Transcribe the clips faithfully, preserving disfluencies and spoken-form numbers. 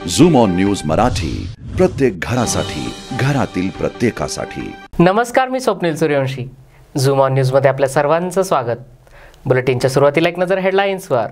Zoom on news Marathi, प्रत्येक घरासाठी, घरातील प्रत्येकासाठी। नमस्कार, मी Swapnil Suryavanshi. Zoom on news मध्ये आपल्या सर्वांचं स्वागत। बुलेटिनच्या सुरुवातीला एक नजर हेडलाईन्सवर।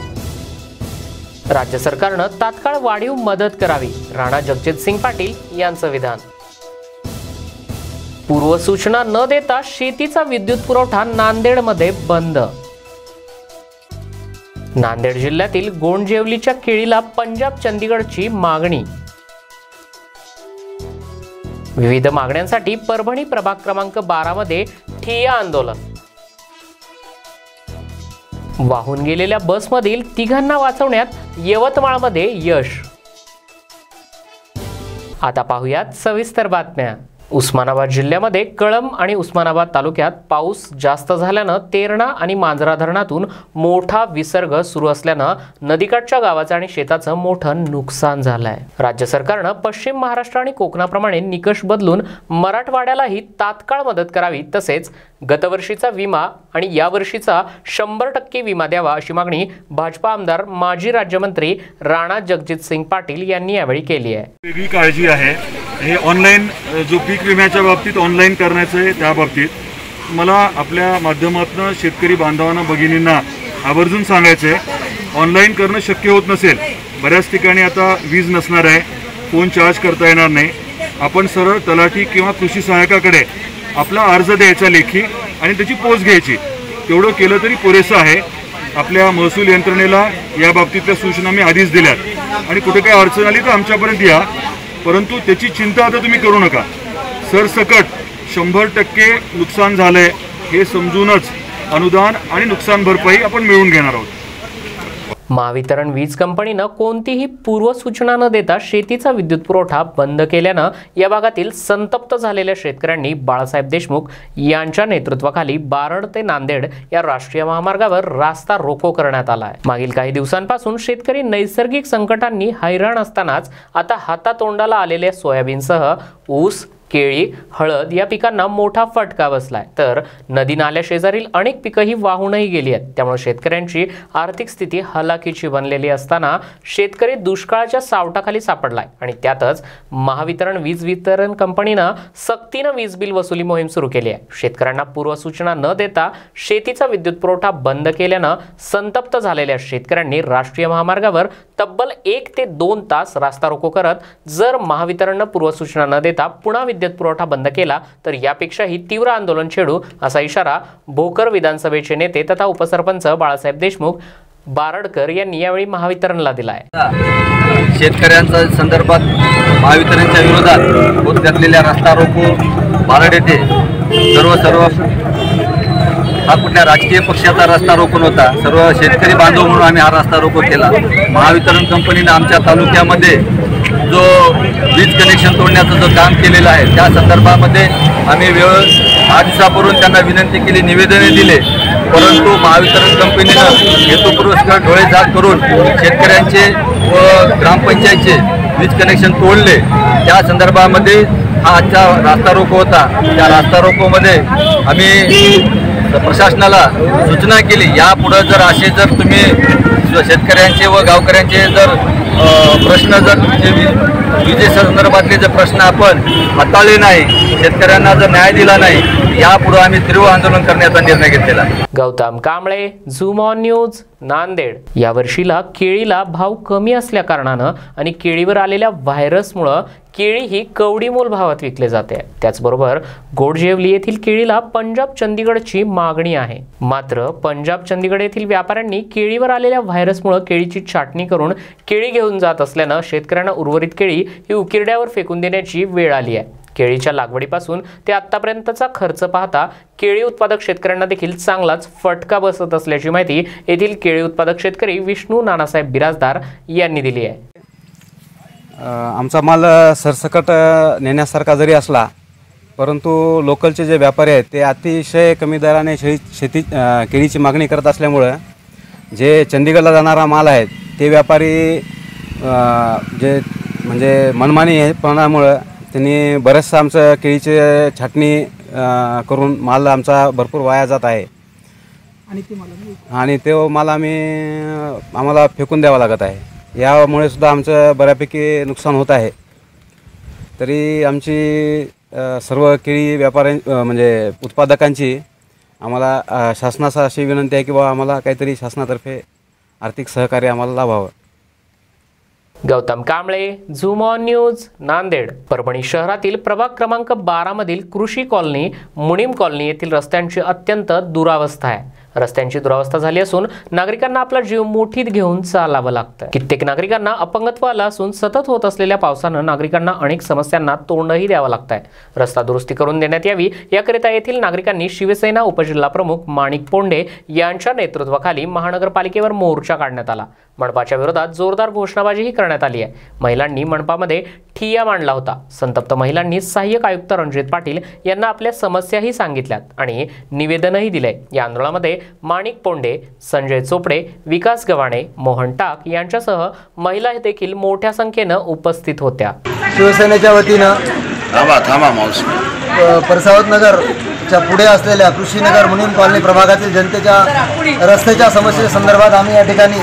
राज्य सरकारनं तात्काळ वाढीव मदत करावी, राणा जगजितसिंग पाटील यांचं विधान। पूर्वसूचना न देता शेतीचा विद्युत पुरवठा नांदेडमध्ये बंद। नांदेड जिल्ह्यातील गोंडजेवलीच्या केळीला पंजाब चंदीगडची मागणी। विविध मागण्यांसाठी परभणी प्रभाग क्रमांक बारा मध्ये ठिय्या आंदोलन। वाहून गेलेल्या बसमधील तिघांना वाचवण्यात यवतमाळमध्ये यश। आता पाहूयात सविस्तर बातम्या। उस्मानाबाद जिल्ह्यामध्ये कळंब आणि उस्मानाबाद तालुक्यात पाऊस जास्त झाल्यानं तेरणा आणि मांजरा धरणातून मोठा विसर्ग सुरू असल्यानं नदीकाठच्या गावाचं आणि शेताचं मोठं नुकसान झालंय। राज्य सरकारनं पश्चिम महाराष्ट्र आणि कोकणाप्रमाणे निकष बदलून मराठवाड्यालाही तात्काळ मदत करावी, तसेच गतवर्षीचा विमा आणि यावर्षीचा शंभर टक्के विमा द्यावा, अशी मागणी भाजपा आमदार माजी राज्यमंत्री राणा जगजितसिंग पाटील यांनी यावेळी केली आहे। वेगळी काळजी आहे हे ऑनलाईन जो पीक विम्याच्या बाबतीत ऑनलाईन करण्याचं आहे, त्या बाबतीत मला आपल्या माध्यमातून शेतकरी बांधवांना, भगिनींना आवर्जून सांगायचं आहे, ऑनलाईन करणं शक्य होत नसेल, बऱ्याच ठिकाणी आता वीज नसणार आहे, फोन चार्ज करता येणार नाही, आपण सरळ तलाठी किंवा कृषी सहायकाकडे आपला अर्ज द्यायचा लेखी आणि त्याची पोच घ्यायची, तेवढं केलं तरी पुरेसं आहे। आपल्या महसूल यंत्रणेला या बाबतीतल्या सूचना मी आधीच दिल्यात आणि कुठे काही अडचण आली तर आमच्यापर्यंत या, परंतु त्याची चिंता आता तुम्ही करू नका। सरसकट शंभर टक्के नुकसान झालंय हे समजूनच अनुदान आणि नुकसान भरपाई आपण मिळवून घेणार आहोत। महावितरण वीज कंपनीनं कोणतीही पूर्वसूचना न देता शेतीचा विद्युत पुरवठा बंद केल्यानं या भागातील संतप्त झालेल्या शेतकऱ्यांनी बाळासाहेब देशमुख यांच्या नेतृत्वाखाली बारड ते नांदेड या राष्ट्रीय महामार्गावर रास्ता रोको करण्यात आला आहे। मागील काही दिवसांपासून शेतकरी नैसर्गिक संकटांनी हैराण असतानाच आता हातातोंडाला आलेल्या सोयाबीनसह ऊस, केळी, हळद या पिकांना मोठा फटका बसलाय, तर नदी नाल्या शेजारील अनेक पिकंही वाहूनही गेली आहेत। त्यामुळे शेतकऱ्यांची आर्थिक स्थिती हलाखीची बनलेली असताना शेतकरी दुष्काळाच्या सावटाखाली सापडलाय आणि त्यातच महावितरण वीज वितरण कंपनीनं सक्तीनं वीज बिल वसुली मोहीम सुरू केली आहे। शेतकऱ्यांना पूर्वसूचना न देता शेतीचा विद्युत पुरवठा बंद केल्यानं संतप्त झालेल्या शेतकऱ्यांनी राष्ट्रीय महामार्गावर तब्बल एक ते दोन तास रास्ता रोको करत जर महावितरणनं पूर्वसूचना न देता पुन्हा विद्युत पुरवठा बंद केला तर यापेक्षाही तीव्र आंदोलन छेडू, असा इशारा भोकर विधानसभेचे नेते तथा उपसरपंच बाळासाहेब देशमुख बारडकर यांनी यावेळी महावितरणला दिला आहे। शेतकऱ्यांच्या संदर्भात महावितरणच्या विरोधात होत घातलेल्या रस्ता रोको बारड येथे सर्व सर्व हा कुठल्या राजकीय पक्षाचा रस्ता रोको नव्हता, सर्व शेतकरी बांधव म्हणून आम्ही हा रस्ता रोको केला। महावितरण कंपनीने आमच्या तालुक्यामध्ये जो वीज कनेक्शन तोडण्याचं जो काम केलेलं आहे त्या संदर्भामध्ये आम्ही वेळ आठ दिवसापूर्वी त्यांना विनंती केली, निवेदने दिले, परंतु महावितरण कंपनीनं हेतुपुरस्सर डोळे झाक करून शेतकऱ्यांचे व ग्रामपंचायतचे वीज कनेक्शन तोडले। त्या संदर्भामध्ये हा आजचा रास्ता रोको होता। त्या रास्ता रोकोमध्ये आम्ही प्रशासनाला सूचना केली, यापुढे जर असे जर तुम्ही शेतकऱ्यांचे व गावकऱ्यांचे जर प्रश्न जर विजेसंदर्भातले जर प्रश्न आपण हाताळले नाही, शेतकऱ्यांना जर न्याय दिला नाही, यापुढे आम्ही तीव्र आंदोलन करण्याचा निर्णय घेतलेला आहे। Gautam Kamble, Zoom on news, Nanded. या वर्षीला केळीला भाव कमी असल्या कारणानं आणि केळीवर आलेल्या व्हायरसमुळे केळी ही कवडी मोल भावात विकले जाते। त्याचबरोबर गोंडजेवली येथील केळीला पंजाब चंदीगडची मागणी आहे, मात्र पंजाब चंदीगड येथील व्यापाऱ्यांनी केळीवर आलेल्या व्हायरसमुळे केळीची छाटणी करून केळी घेऊन जात असल्यानं शेतकऱ्यांना उर्वरित केळी ही उकिरड्यावर फेकून देण्याची वेळ आली आहे। केळीच्या लागवडीपासून ते आतापर्यंतचा खर्च पाहता केळी उत्पादक शेतकऱ्यांना देखील चांगलाच फटका बसत असल्याची माहिती येथील केळी उत्पादक शेतकरी विष्णू नानासाहेब बिराजदार यांनी दिली आहे। आमचा माल सरसकट नेण्यासारखा जरी असला, परंतु लोकलचे जे व्यापारी आहेत ते अतिशय कमी दराने शेती शेती केळीची मागणी करत असल्यामुळे जे चंदीगडला जाणारा माल आहे ते व्यापारी जे म्हणजे मनमानीपणामुळे त्यांनी बरेचसं आमचं केळीची छाटणी करून माल आमचा भरपूर वाया जात आहे आणि ते माल आम्ही आम्हाला फेकून द्यावा लागत आहे। यामुळे सुद्धा आमचं बऱ्यापैकी नुकसान होत आहे. तरी आमची अ, सर्व केळी व्यापाऱ्यां म्हणजे उत्पादकांची आम्हाला अ, शासनास अशी विनंती आहे की बाबा आम्हाला काहीतरी शासनातर्फे आर्थिक सहकार्य आम्हाला लाभावं. Gautam Kamble, Zoom on news, Nanded. Parbhani शहरातील प्रभाग क्रमांक बारा मधील कृषी कॉलनी, मुनीम कॉलनी येथील रस्त्यांची अत्यंत दुरावस्था आहे. रस्त्यांची दुरावस्था झाली असून नागरिकांना आपला जीव मुठीत घेऊन चालावं लागतं. कित्येक नागरिकांना अपंगत्व आलं असून सतत होत असलेल्या पावसानं नागरिकांना अनेक समस्यांना तोंडही द्यावं लागतंय. रस्ता दुरुस्ती करून देण्यात यावी याकरिता येथील नागरिकांनी शिवसेना उपजिल्हा प्रमुख माणिक पोंडे यांच्या नेतृत्वाखाली महानगरपालिकेवर मोर्चा काढण्यात आला. मनपाच्या विरोधात जोरदार घोषणाबाजीही करण्यात आली आहे. महिलांनी मनपामध्ये ठिय्या मांडला होता. संतप्त महिलांनी सहाय्यक आयुक्त रणजित पाटील यांना आपल्या समस्याही सांगितल्यात आणि निवेदनही दिले. या आंदोलनामध्ये माणिक पोंडे, संजय चोपडे, विकास गव्हाणे, मोहन टाक यांच्यासह महिला देखील मोठ्या संख्येनं उपस्थित होत्या. शिवसेनेच्या वतीनं थांबा थांबा मावशी परसावत नगरच्या पुढे असलेल्या कृषीनगर मुनीम कॉलनी प्रभागातील जनतेच्या रस्त्याच्या समस्येसंदर्भात आम्ही या ठिकाणी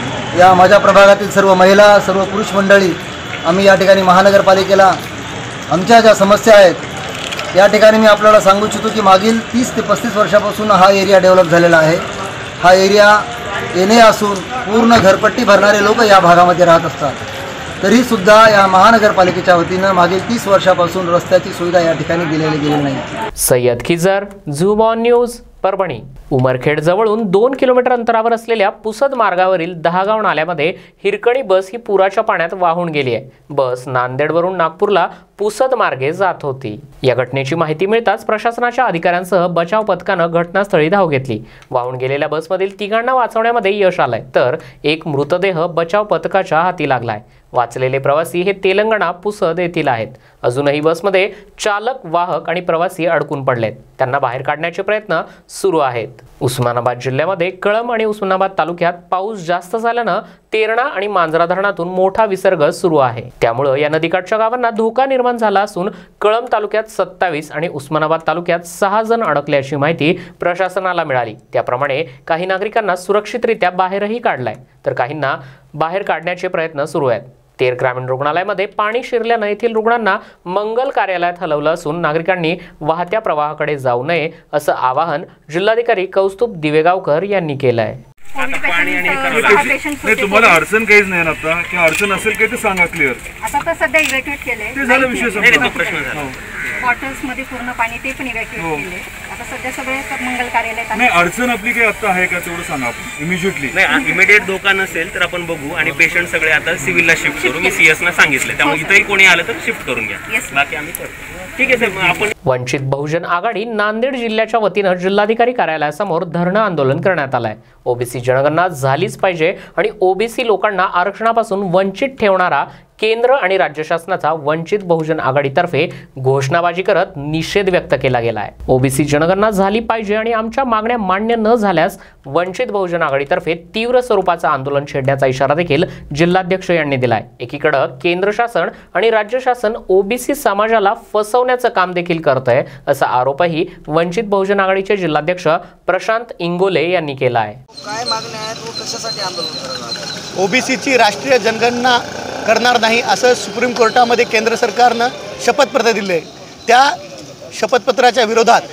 या माझ्या प्रभागातील सर्व महिला, सर्व पुरुष मंडळी आम्ही या ठिकाणी महानगरपालिकेला आमच्या ज्या समस्या आहेत या ठिकाणी मी आपल्याला सांगू इच्छितो की मागील तीस ते पस्तीस वर्षापासून हा एरिया डेव्हलप झालेला आहे. हा एरिया येणे असून पूर्ण घरपट्टी भरणारे लोक या भागामध्ये राहत असतात. तरीसुद्धा या महानगरपालिकेच्या वतीनं मागील तीस वर्षापासून रस्त्याची सुविधा या ठिकाणी दिलेली गेलेली नाही. Syed Khizar, Zoom on news, Parbhani. Umarkhed जवळून दोन किलोमीटर अंतरावर असलेल्या पुसद मार्गावरील दहागाव नाल्यामध्ये हिरकणी बस ही पुराच्या पाण्यात वाहून गेली आहे. बस नांदेडवरून नागपूरला पुसद मार्गे जात होती. या घटनेची माहिती मिळताच प्रशासनाच्या अधिकाऱ्यांसह बचाव पथकानं घटनास्थळी धाव घेतली. वाहून गेलेल्या बसमधील तिघांना वाचवण्यामध्ये यश आलंय, तर एक मृतदेह बचाव पथकाच्या हाती लागलाय. वाचलेले प्रवासी हे तेलंगणा पुसद येथील आहेत. अजूनही बसमध्ये चालक, वाहक आणि प्रवासी अडकून पडलेत. त्यांना बाहेर काढण्याचे प्रयत्न सुरू आहेत. उस्मानाबाद जिल्ह्यामध्ये कळंब आणि उस्मानाबाद तालुक्यात पाऊस जास्त झाल्यानं तेरणा आणि मांजरा धरणातून मोठा विसर्ग सुरू आहे. त्यामुळे या नदीकाठच्या गावांना धोका निर्माण झाला असून कळंब तालुक्यात सत्तावीस आणि उस्मानाबाद तालुक्यात सहा जण अडकल्याची माहिती प्रशासनाला मिळाली. त्याप्रमाणे काही नागरिकांना सुरक्षितरित्या बाहेरही काढलाय, तर काहींना बाहेर काढण्याचे प्रयत्न सुरू आहेत. तेर ग्रामीण रुग्णालयामध्ये पाणी शिरल्यानं येथील रुग्णांना मंगल कार्यालयात हलवलं असून नागरिकांनी वाहत्या प्रवाहाकडे जाऊ नये असं आवाहन जिल्हाधिकारी कौस्तुभ दिवेगावकर यांनी केलं आहे. नाही, तुम्हाला अडचण काहीच नाही ना आता, की अडचण असेल काही ते सांगा क्लिअर. आता तर सध्या इव्हॅक्युएट केले, ते झालं विषय संपला. बॉटल्स मध्ये पूर्ण पाणी ते पण इव्हॅक्युएट केले. आता सध्या सगळे मंगल कार्यालयात नाही, अडचण आपली काही आता आहे का तेवढं सांगा आपण इमिजिएटली. नाही, इमिडिएट धोका नसेल तर आपण बघू आणि पेशंट सगळे आता सिव्हिलला शिफ्ट करू. मी सीएस ना सांगितलं, त्यामुळे इथंही कोणी आलं तर शिफ्ट करून घ्या. बाकी आम्ही करतो. ठीक आहे सर. आपण वंचित बहुजन आघाडी नांदेड जिल्ह्याच्या वतीनं जिल्हाधिकारी कार्यालयासमोर धरणं आंदोलन करण्यात आलंय. ओबीसी जनगणना झालीच पाहिजे आणि ओबीसी लोकांना आरक्षणापासून वंचित ठेवणारा केंद्र आणि राज्य शासनाचा वंचित बहुजन आघाडीतर्फे घोषणाबाजी करत निषेध व्यक्त केला गेला आहे. ओबीसी जनगणना झाली पाहिजे आणि आमच्या मागण्या मान्य न झाल्यास वंचित बहुजन आघाडीतर्फे तीव्र स्वरूपाचं आंदोलन छेडण्याचा इशारा देखील जिल्हाध्यक्ष यांनी दिलाय. एकीकडे केंद्र शासन आणि राज्य शासन ओबीसी समाजाला फसवण्याचं काम देखील करतंय असा आरोपही वंचित बहुजन आघाडीचे जिल्हाध्यक्ष प्रशांत इंगोले यांनी केला आहे. काय मागण्या आहेत व कशासाठी आंदोलन करणार? ओबीसीची राष्ट्रीय जनगणना करणार नाही असं सुप्रीम कोर्टामध्ये केंद्र सरकारनं शपथपत्र दिले. त्या शपथपत्राच्या विरोधात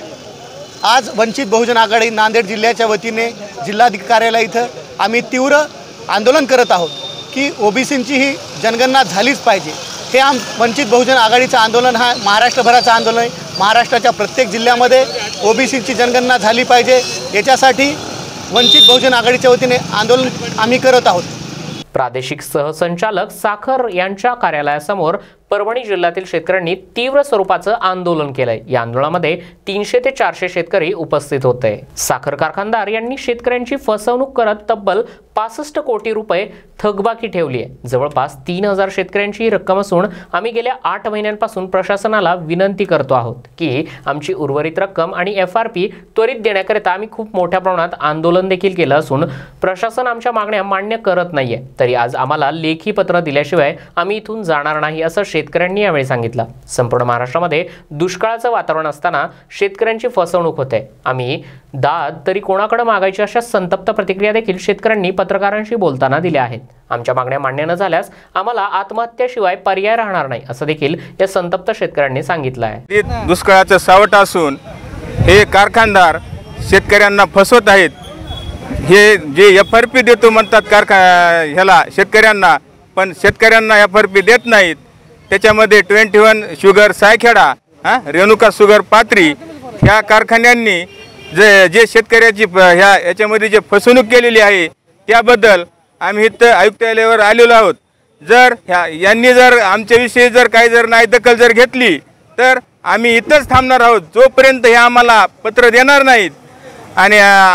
आज वंचित बहुजन आघाडी नांदेड जिल्ह्याच्या वतीने जिल्हाधिकारी कार्यालय इथं आम्ही तीव्र आंदोलन करत आहोत की ओबीसींची ही जनगणना झालीच पाहिजे. हे आम वंचित बहुजन आघाडीचं आंदोलन हा महाराष्ट्रभराचं आंदोलन आहे. महाराष्ट्राच्या प्रत्येक जिल्ह्यामध्ये ओबीसीची जनगणना झाली पाहिजे याच्यासाठी वंचित बहुजन आघाडीच्या वतीने आंदोलन आम्ही करत आहोत. प्रादेशिक सहसंचालक साखर यांच्या कार्यालयासमोर परभणी जिल्ह्यातील शेतकऱ्यांनी तीव्र स्वरूपाचं आंदोलन केलंय. या आंदोलनामध्ये तीनशे ते चारशे शेतकरी उपस्थित होते. साखर कारखानदार यांनी शेतकऱ्यांची फसवणूक करत तब्बल पासष्ट कोटी रुपये थकबाकी ठेवली आहे. जवळपास तीन हजार शेतकऱ्यांची ही रक्कम असून आम्ही गेल्या आठ महिन्यांपासून प्रशासनाला विनंती करतो आहोत की आमची उर्वरित रक्कम आणि एफ आर पी त्वरित देण्याकरिता आम्ही खूप मोठ्या प्रमाणात आंदोलन देखील केलं असून प्रशासन आमच्या मागण्या मान्य करत नाहीये. तरी आज आम्हाला लेखी पत्र दिल्याशिवाय आम्ही इथून जाणार नाही असं शेतकऱ्यांनी यावेळी सांगितलं। संपूर्ण महाराष्ट्रामध्ये दुष्काळाचं वातावरण असताना शेतकऱ्यांची फसवणूक होते, आम्ही दाद तरी कोणाकडे मागायची अशा संतप्त प्रतिक्रिया देखील शेतकऱ्यांनी पत्रकारांशी बोलताना दिल्या आहेत। आमच्या मागण्या मान्य न झाल्यास आम्हाला आत्महत्येशिवाय पर्याय राहणार नाही असं देखील या संतप्त शेतकऱ्यांनी सांगितलं आहे। दुष्काळाचं सावट असून हे कारखानदार शेतकऱ्यांना फसवत आहेत। हे जे एफ आर पी देतो म्हणतात कारखा ह्याला शेतकऱ्यांना, पण शेतकऱ्यांना एफ आर पी देत नाहीत। त्याच्यामध्ये ट्वेंटी वन शुगर सायखेडा, हां रेणुका शुगर पात्री ह्या कारखान्यांनी जे जे शेतकऱ्याची ह्या याच्यामध्ये जे फसवणूक केलेली आहे त्याबद्दल आम्ही इथं आयुक्तालयावर आलेलो आहोत। जर ह्या यांनी जर आमच्याविषयी जर काही जर नाही दखल जर घेतली तर आम्ही इथंच थांबणार आहोत, जोपर्यंत हे आम्हाला पत्र देणार नाहीत आणि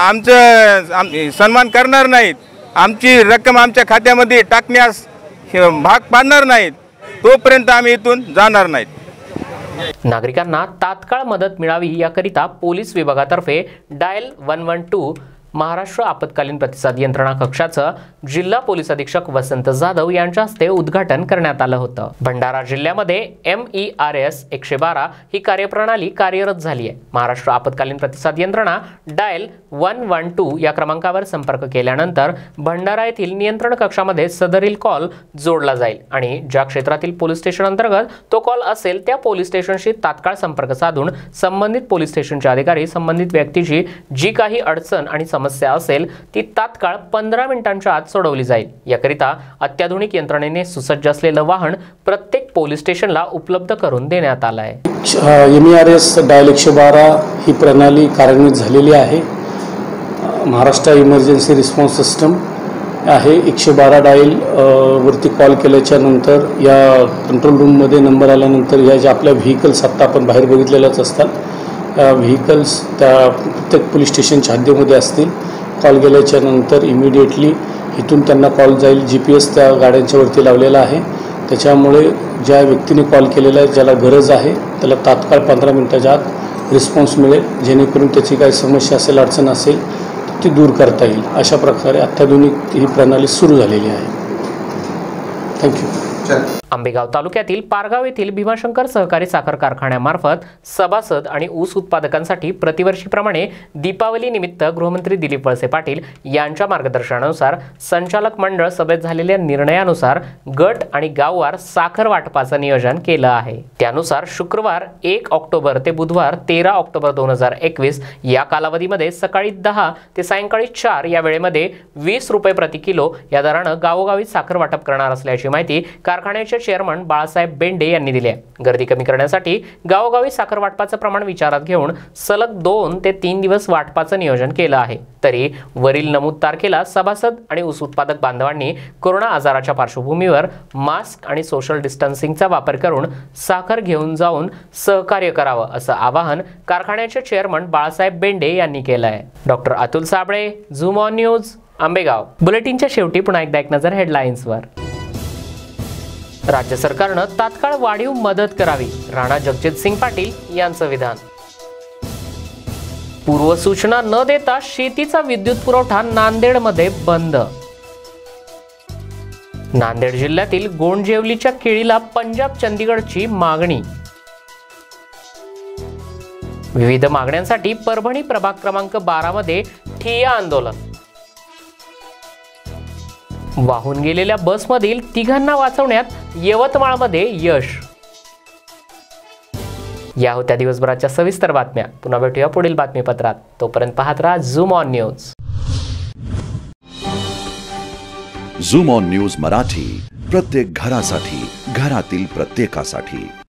आमचं सन्मान करणार नाहीत, आमची रक्कम आमच्या खात्यामध्ये टाकण्यास भाग पाडणार नाहीत, तोपर्यंत आम्ही इथून जाणार नाहीत। नागरिकांना तात्काळ मदत मिळावी याकरिता पोलीस विभागातर्फे dial one one two Maharashtra आपत्कालीन प्रतिसाद यंत्रणा कक्षाचं जिल्हा पोलीस अधीक्षक वसंत जाधव यांच्या हस्ते उद्घाटन करण्यात आलं होतं। भंडारा जिल्ह्यामध्ये एम ई आर एस एकशे बारा ही कार्यप्रणाली कार्यरत झाली आहे। महाराष्ट्र आपत्कालीन प्रतिसाद यंत्रणा डायल वन वन टू या क्रमांकावर संपर्क केल्यानंतर भंडारा येथील नियंत्रण कक्षामध्ये सदरील कॉल जोडला जाईल आणि ज्या क्षेत्रातील पोलीस स्टेशन अंतर्गत तो कॉल असेल त्या पोलीस स्टेशनशी तात्काळ संपर्क साधून संबंधित पोलीस स्टेशनचे अधिकारी संबंधित व्यक्तीची जी काही अडचण आणि समस्या असेल ती तात्काळ पंधरा मिनिटांच्या आत सोडवली जाईल। याकरिता अत्याधुनिक यंत्रणेने सुसज्ज असलेलं वाहन प्रत्येक पोलीस स्टेशनला उपलब्ध करून देण्यात आलं आहे। M E R S dial एकशे बारा ही प्रणाली कार्यान्वित झालेली आहे। महाराष्ट्र इमर्जन्सी रिस्पॉन्स सिस्टम आहे। एकशे बारा डायल वरती कॉल केल्याच्या नंतर या कंट्रोल रूममध्ये नंबर आल्यानंतर या ज्या आपल्या व्हेकल्स आत्ता आपण बाहेर बघितलेल्याच असतात, व्हेकल्स त्या प्रत्येक पोलीस स्टेशनच्या हद्दीमध्ये असतील। कॉल गेल्याच्या नंतर इमिडिएटली इथून त्यांना कॉल जाईल। जी पी एस त्या गाड्यांच्या वरती लावलेला आहे, त्याच्यामुळे ज्या व्यक्तीने कॉल केलेला आहे ज्याला गरज आहे त्याला तात्काळ पंधरा मिनिटाच्या आत रिस्पॉन्स मिळेल, जेणेकरून त्याची काही समस्या असेल अडचण असेल ती दूर करता येईल। अशा प्रकारे अत्याधुनिक ही प्रणाली सुरू झालेली आहे। थँक्यू। आंबेगाव तालुक्यातील पारगाव येथील भीमाशंकर सहकारी साखर कारखान्यामार्फत सभासद आणि ऊस उत्पादकांसाठी प्रतिवर्षीप्रमाणे दीपावली निमित्त गृहमंत्री दिलीप वळसे पाटील यांच्या मार्गदर्शनानुसार संचालक मंडळ सभेत झालेल्या निर्णयानुसार गट आणि गाववार साखर वाटपाचं नियोजन केलं आहे। त्यानुसार शुक्रवार एक ऑक्टोबर ते बुधवार तेरा ऑक्टोबर दोन हजार एकवीस या कालावधीमध्ये सकाळी दहा ते सायंकाळी चार या वेळेमध्ये वीस रुपये प्रति किलो या दरानं गावोगावी साखर वाटप करणार असल्याची माहिती कारखान्याचे चेअरमन बाळासाहेब बेंडे यांनी दिली आहे। गर्दी कमी करण्यासाठी गावोगावी साखर वाटपाचं प्रमाण विचारात घेऊन सलग दोन ते तीन दिवस वाटपाचं नियोजन केलं आहे। तरी वरील नमूद तारखेला सभासद आणि ऊस उत्पादक बांधवांनी कोरोना आजाराच्या पार्श्वभूमीवर मास्क आणि सोशल डिस्टन्सिंगचा वापर करून साखर घेऊन जाऊन सहकार्य करावं असं आवाहन कारखान्याचे चेअरमन बाळासाहेब बेंडे यांनी केलं आहे। Doctor Atul Sable, Zoom on news, Ambegaon. बुलेटिनच्या शेवटी पुन्हा एकदा एक नजर हेडलाईन्सवर। राज्य सरकारनं तात्काळ वाढीव मदत करावी, राणा जगजितसिंग पाटील यांचं विधान। पूर्वसूचना न देता शेतीचा विद्युत पुरवठा नांदेडमध्ये बंद। नांदेड जिल्ह्यातील गोंडजेवलीच्या केळीला पंजाब चंदीगडची मागणी। विविध मागण्यांसाठी परभणी प्रभाग क्रमांक बारा मध्ये ठिय्या आंदोलन। वाहून गेलेल्या बसमधील तिघांना वाचवण्यात यवतमाळमध्ये यश। या होत्या दिवसभराच्या सविस्तर बातम्या। पुन्हा भेटूया पुढील बातमीपत्रात। तोपर्यंत पाहत राहा Zoom on news. Zoom on news Marathi, प्रत्येक घरासाठी, घरातील प्रत्येकासाठी।